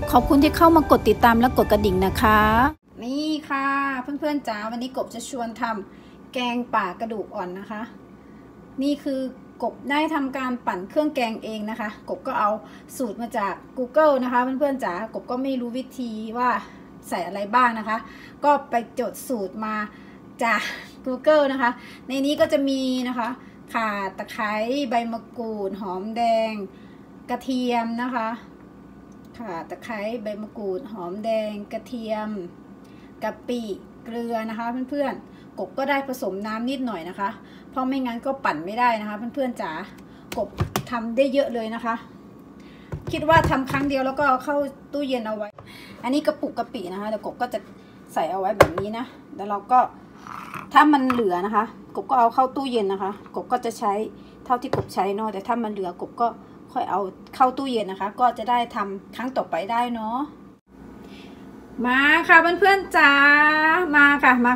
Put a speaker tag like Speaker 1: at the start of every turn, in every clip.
Speaker 1: ขอบคุณที่เข้ามากดติดตามและกดกระดิ่งนะคะนี่ค่ะเพื่อนๆจ๋าวันนี้กบจะชวนทำแกงป่ากระดูกอ่อนนะคะนี่คือกบได้ทำการปั่นเครื่องแกงเองนะคะกบก็เอาสูตรมาจาก Google นะคะเพื่อนๆจ๋ากบก็ไม่รู้วิธีว่าใส่อะไรบ้างนะคะก็ไปจดสูตรมาจาก Google นะคะในนี้ก็จะมีนะคะข่าตะไคร้ใบมะกรูดหอมแดงกระเทียมนะคะข่าตะไคร้ใบมะกรูดหอมแดงกระเทียมกะปิเกลือนะคะเพื่อนๆกบก็ได้ผสมน้ำนิดหน่อยนะคะเพราะไม่งั้นก็ปั่นไม่ได้นะคะเพื่อนๆจ๋ากบทำได้เยอะเลยนะคะคิดว่าทำครั้งเดียวแล้วก็เอาเข้าตู้เย็นเอาไว้อันนี้กระปุกกะปินะคะเดี๋ยวกบก็จะใส่เอาไว้แบบนี้นะแล้วเราก็ถ้ามันเหลือนะคะกบก็เอาเข้าตู้เย็นนะคะกบก็จะใช้เท่าที่กบใช้เนาะแต่ถ้ามันเหลือกบก็ค่อยเอาเข้าตู้เย็นนะคะก็จะได้ทำครั้งต่อไปได้เนาะมาค่ะเพื่อนๆจ๋ามาค่ะมา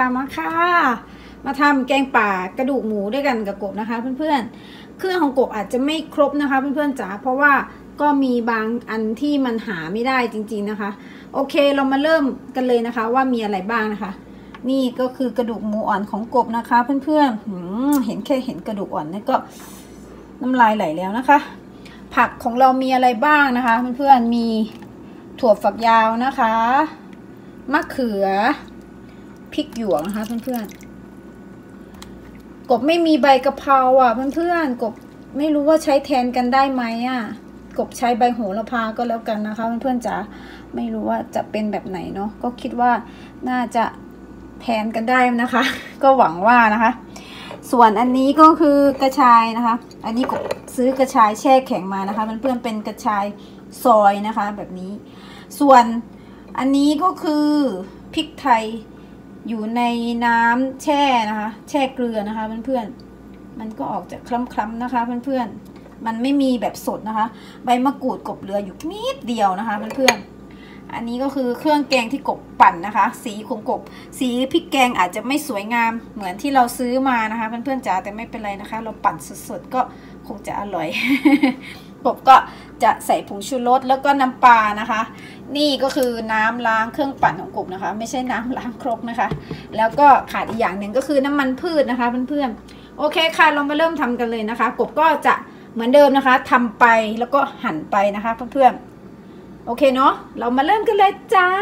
Speaker 1: ทำแกงป่ากระดูกหมูด้วยกันกับกบนะคะเพื่อนๆเครื่องของกบอาจจะไม่ครบนะคะเพื่อนๆจ๋าเพราะว่าก็มีบางอันที่มันหาไม่ได้จริงๆนะคะโอเคเรามาเริ่มกันเลยนะคะว่ามีอะไรบ้างนะคะนี่ก็คือกระดูกหมูอ่อนของกบนะคะเพื่อนๆเห็นกระดูกอ่อนนี่ก็น้ำลายไหลแล้วนะคะผักของเรามีอะไรบ้างนะคะเพื่อนๆมีถั่วฝักยาวนะคะมะเขือพริกหยวกนะคะเพื่อนๆกบไม่มีใบกะเพราอ่ะเพื่อนๆกบไม่รู้ว่าใช้แทนกันได้ไหมอ่ะกบใช้ใบโหระพาก็แล้วกันนะคะเพื่อนๆจ๋าไม่รู้ว่าจะเป็นแบบไหนเนาะก็คิดว่าน่าจะแทนกันได้นะคะก็หวังว่านะคะส่วนอันนี้ก็คือกระชายนะคะอันนี้กบซื้อกระชายแช่แข็งมานะคะเพื่อนๆเป็นกระชายซอยนะคะแบบนี้ส่วนอันนี้ก็คือพริกไทยอยู่ในน้ำแช่นะคะแช่เกลือนะคะเพื่อนๆมันก็ออกจากคล้ำๆนะคะเพื่อนๆมันไม่มีแบบสดนะคะใบมะกรูดกบเหลืออยู่นิดเดียวนะคะเพื่อนๆอันนี้ก็คือเครื่องแกงที่กบปั่นนะคะสีของกบสีพริกแกงอาจจะไม่สวยงามเหมือนที่เราซื้อมานะคะเพื่อนๆจ๋าแต่ไม่เป็นไรนะคะเราปั่นสดๆก็คงจะอร่อย กบก็จะใส่ผงชูรสแล้วก็น้ำปลานะคะนี่ก็คือน้ำล้างเครื่องปั่นของกบนะคะไม่ใช่น้ำล้างครกนะคะแล้วก็ขาดอีกอย่างหนึ่งก็คือน้ำมันพืชนะคะเพื่อนๆโอเคค่ะเรามาเริ่มทำกันเลยนะคะกบก็จะเหมือนเดิมนะคะทำไปแล้วก็หั่นไปนะคะเพื่อนๆโอเคเนาะเรามาเริ่มกันเลยจ้า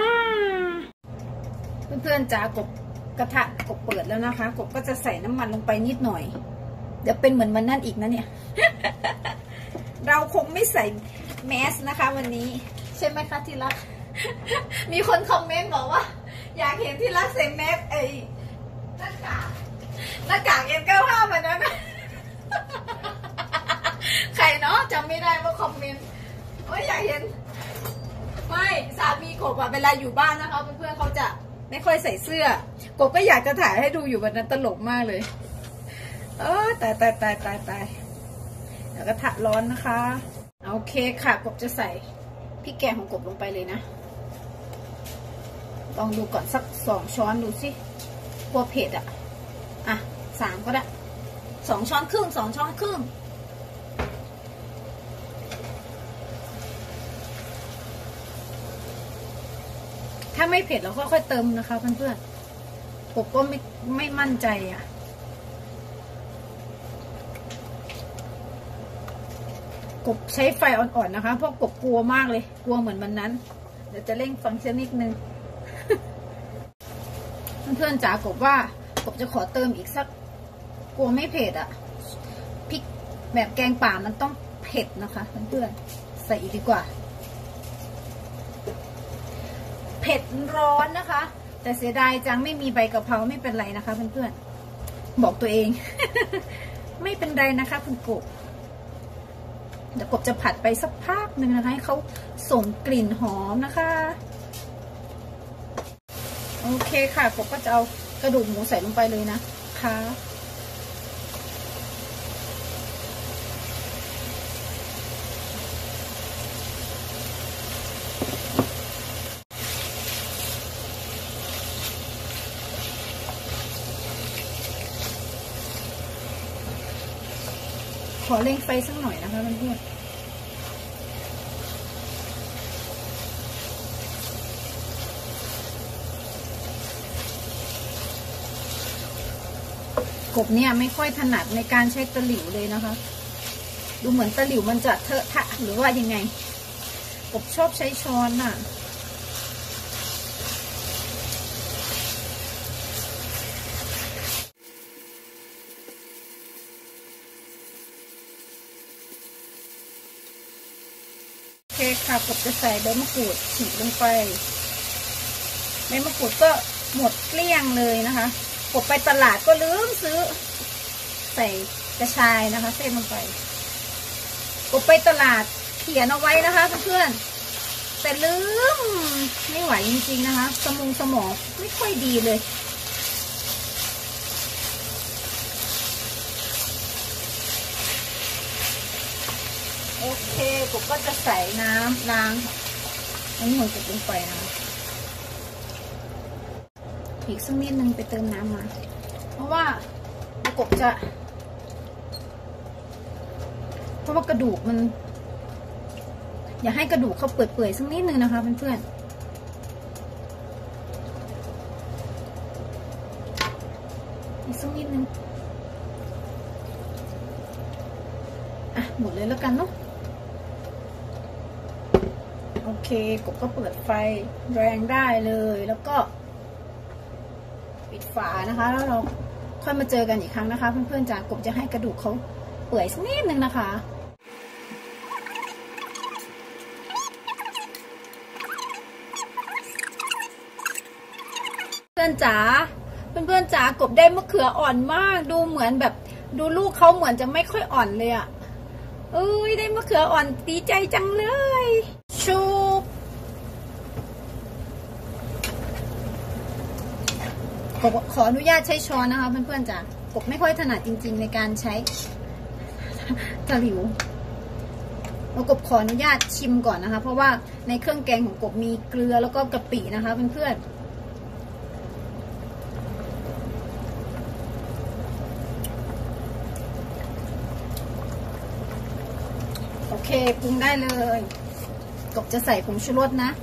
Speaker 1: เพื่อนๆจ๋ากบกระทะกบเปิดแล้วนะคะกบก็จะใส่น้ำมันลงไปนิดหน่อยเดี๋ยวเป็นเหมือนมันนั่นอีกนะเนี่ย เราคงไม่ใส่แมสนะคะวันนี้ใช่ไหมคะที่รัก มีคนคอมเมนต์บอกว่าอยากเห็นที่รักใส่แมสหน้ากากN95แบบนั้น ใครเนาะจำไม่ได้ว่าคอมเมนต์ว่าอยากเห็นไม่สามีกบอะเวลาอยู่บ้านนะคะเพื่อนๆเขาจะไม่ค่อยใส่เสื้อกบก็อยากจะถ่ายให้ดูอยู่วันนั้นตลกมากเลยตายแล้วก็กระทะร้อนนะคะโอเคค่ะกบจะใส่พริกแกงของกบลงไปเลยนะลองดูก่อนสัก2 ช้อนดูสิกลัวเผ็ดอ่ะ3ก็ได้2 ช้อนครึ่ง2 ช้อนครึ่งถ้าไม่เผ็ดเราค่อยๆเติมนะคะเพื่อนๆกบก็ไม่มั่นใจกบใช้ไฟอ่อนๆนะคะเพราะกบกลัวมากเลยกลัวเหมือนวันนั้นเดี๋ยวจะเร่งฟังเสียงนิดนึง เพื่อนๆจ๋ากบว่ากบจะขอเติมอีกสักกลัวไม่เผ็ดพริกแบบแกงป่ามันต้องเผ็ดนะคะเพื่อนๆใส่อีกดีกว่าเผ็ดร้อนนะคะแต่เสียดายจังไม่มีใบกะเพราไม่เป็นไรนะคะเพื่อนๆบอกตัวเอง ไม่เป็นไรนะคะคุณกบเดี๋ยวกบจะผัดไปสักพักหนึ่งนะคะให้เขาส่งกลิ่นหอมนะคะโอเคค่ะกบก็จะเอากระดูกหมูใส่ลงไปเลยนะคะขอเร่งไฟสักหน่อยนะคะเพื่อนๆกบเนี่ยไม่ค่อยถนัดในการใช้ตะหลิวเลยนะคะดูเหมือนตะหลิวมันจะเทอะทะหรือว่ายังไงกบชอบใช้ช้อนน่ะโอเคค่ะกบจะใส่ใบมะกรูดฉีกลงไปใบมะกรูดก็หมดเกลี้ยงเลยนะคะกบไปตลาดก็ลืมซื้อใส่กระชายนะคะเส้นลงไปกบไปตลาดเขียนเอาไว้นะคะเพื่อนๆแต่ลืมไม่ไหวจริงๆนะคะสมองไม่ค่อยดีเลยโอเคกบก็จะใส่น้ำล้างน้ำมันกบลงไปนะคะอีกสักนิดนึงไปเติมน้ำมาเพราะว่ากบจะเพราะว่ากระดูกมันอย่าให้กระดูกเขาเปื่อยๆสักนิดนึงนะคะเพื่อนๆอีกสักนิดนึงอ่ะหมดเลยแล้วกันเนาะโอเคกบก็เปิดไฟแรงได้เลยแล้วก็ปิดฝานะคะแล้วเราค่อยมาเจอกันอีกครั้งนะคะเพื่อนๆจากกบจะให้กระดูกเขาเปื่อยสักนิดนึงนะคะเพื่อนจ๋ากบได้มะเขืออ่อนมากดูเหมือนแบบดูลูกเขาเหมือนจะไม่ค่อยอ่อนเลยอ่ะเอ้ยได้มะเขืออ่อนดีใจจังเลยชูกบขออนุญาตใช้ช้อนนะคะเพื่อนๆจ๋ากบไม่ค่อยถนัดจริงๆในการใช้ตะหลิวกบขออนุญาตชิมก่อนนะคะเพราะว่าในเครื่องแกงของกบมีเกลือแล้วก็กะปินะคะเพื่อนๆโอเคปรุงได้เลยกบจะใส่ผงชูรสนะ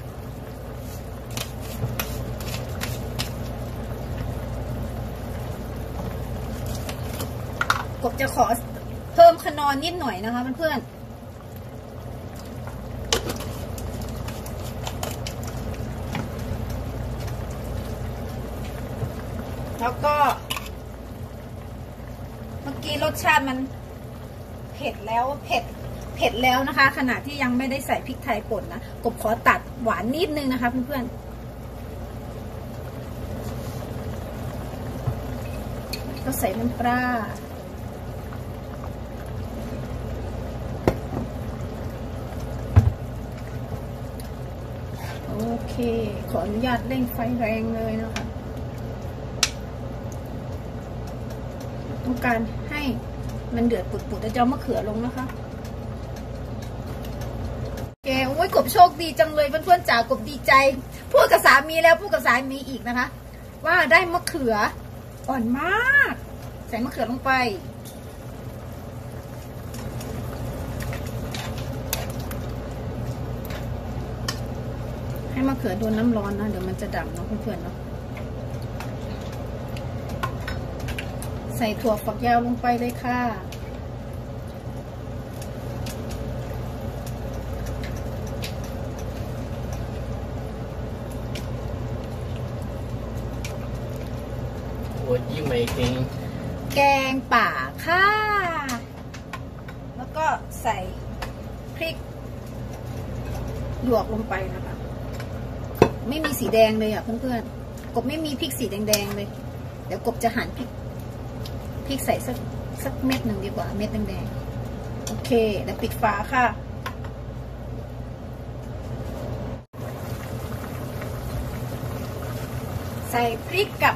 Speaker 1: กบจะขอเพิ่มขนอนนิดหน่อยนะคะเพื่อนๆแล้วก็เมื่อกี้รสชาติมันเผ็ดแล้วนะคะขณะที่ยังไม่ได้ใส่พริกไทยป่นนะกบขอตัดหวานนิดนึงนะคะเพื่อนๆก็ใส่น้ำปลาโอเคขออนุญาตเร่งไฟแรงเลยนะคะต้องการให้มันเดือดปุดๆแล้วจะเอามะเขือลงนะคะแกโอ้ยกบโชคดีจังเลยเพื่อนๆจ๋ากบดีใจพูดกับสามีแล้วพูดกับสามีอีกนะคะว่าได้มะเขืออ่อนมากใส่มะเขือลงไปให้มะเขือโดนน้ำร้อนนะเดี๋ยวมันจะดำเนาะเพื่อนๆเนาะใส่ถั่วฝักยาวลงไปเลยค่ะ
Speaker 2: You making
Speaker 1: แกงป่าค่ะแล้วก็ใส่พริกหยวกลงไปนะคะไม่มีสีแดงเลยอ่ะเพื่อนๆกบไม่มีพริกสีแดงๆเลยเดี๋ยวกบจะหั่นพริกใส่สักเม็ดหนึ่งดีกว่าเม็ดแดงๆโอเคแล้วปิดฝาค่ะใส่พริกกับ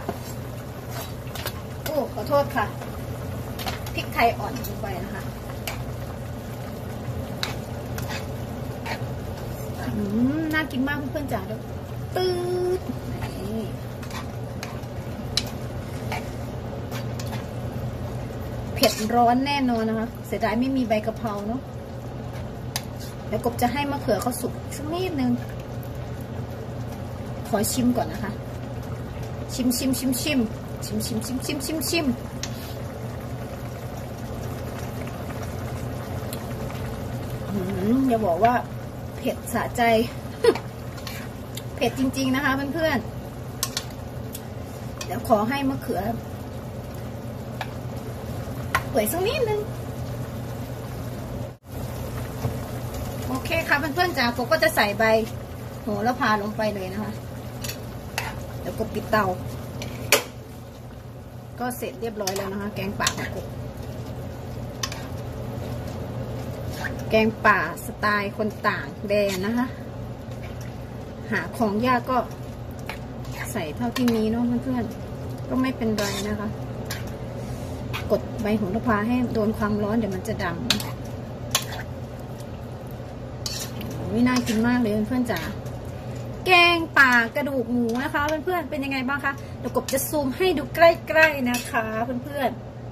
Speaker 1: ขอโทษค่ะพริกไทยอ่อนลงไปนะคะน่ากินมากเพื่อนๆจ๋าเดี๋ยวตืดเผ็ดร้อนแน่นอนนะคะเสียดายไม่มีใบกะเพราเนาะเดี๋ยวกบจะให้มะเขือเขาสุกสักนิดนึงขอชิมก่อนนะคะชิมอย่าบอกว่าเผ็ดสะใจ เผ็ดจริงๆนะคะเพื่อนๆเดี๋ยวขอให้มะเขือเปื่อยสักนิดนึงโอเคค่ะเพื่อนๆจ๋ากบก็จะใส่ใบโหระพาลงไปเลยนะคะเดี๋ยวกบปิดเตาก็เสร็จเรียบร้อยแล้วนะคะแกงป่าของกบแกงป่าสไตล์คนต่างแดนนะคะหาของยากก็ใส่เท่าที่มีเนาะเพื่อนๆก็ไม่เป็นไรนะคะกดใบโหระพาให้โดนความร้อนเดี๋ยวมันจะดำไม่น่ากินมากเลยเพื่อนๆจ๋าแกงป่ากระดูกหมูนะคะเพื่อนๆเป็นยังไงบ้างคะเดี๋ยวกบจะซูมให้ดูใกล้ๆนะคะเพื่อน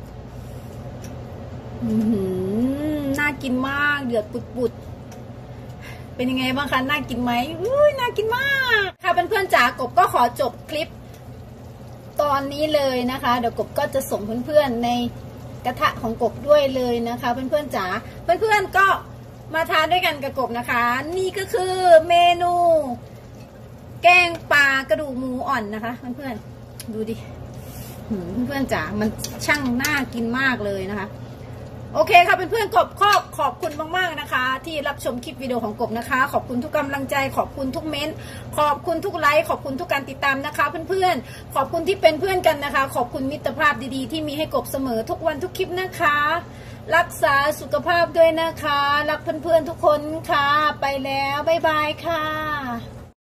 Speaker 1: ๆน่ากินมากเดือดปุดๆเป็นยังไงบ้างคะน่ากินไหมน่ากินมากค่ะเพื่อนๆจ๋ากบก็ขอจบคลิปตอนนี้เลยนะคะเดี๋ยวกบก็จะส่งเพื่อนๆในกระทะของกบด้วยเลยนะคะเพื่อนๆจ๋าเพื่อนๆก็มาทานด้วยกันกับกบนะคะนี่ก็คือเมนูแกงปลากระดูกหมูอ่อนนะคะเพื่อนๆดูดิเพื่อนๆจ๋ามันช่างน่ากินมากเลยนะคะโอเคค่ะเพื่อนๆกบขอบคุณมากๆนะคะที่รับชมคลิปวิดีโอของกบนะคะขอบคุณทุกกำลังใจขอบคุณทุกเม้นต์ขอบคุณทุกไลค์ขอบคุณทุกการติดตามนะคะเพื่อนๆขอบคุณที่เป็นเพื่อนกันนะคะขอบคุณมิตรภาพดีๆที่มีให้กบเสมอทุกวันทุกคลิปนะคะรักษาสุขภาพด้วยนะคะรักเพื่อนๆทุกคนค่ะไปแล้วบ๊ายบายค่ะ